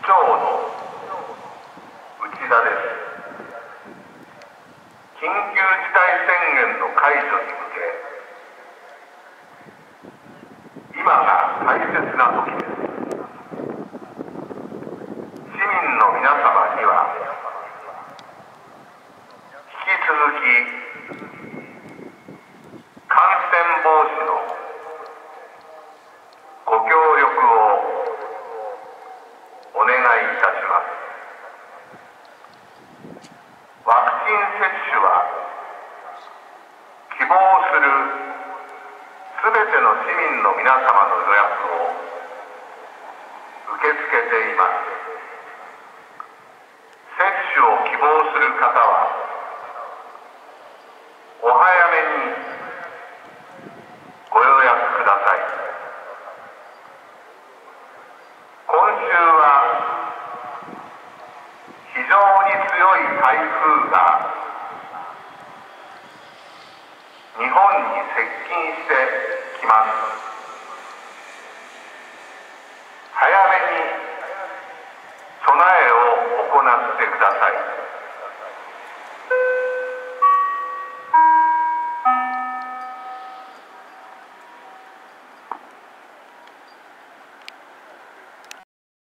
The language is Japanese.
長の内田です。緊急事態宣言の解除に向け、今が大切な時です。市民の皆様には、引き続き感染防止のご協力をお願いいたします。ワクチン接種は希望するすべての市民の皆様の予約を受け付けています。接種を希望する方はお早めにご予約ください。今週は非常に強い台風が日本に接近してきます。早めに備えを行ってください。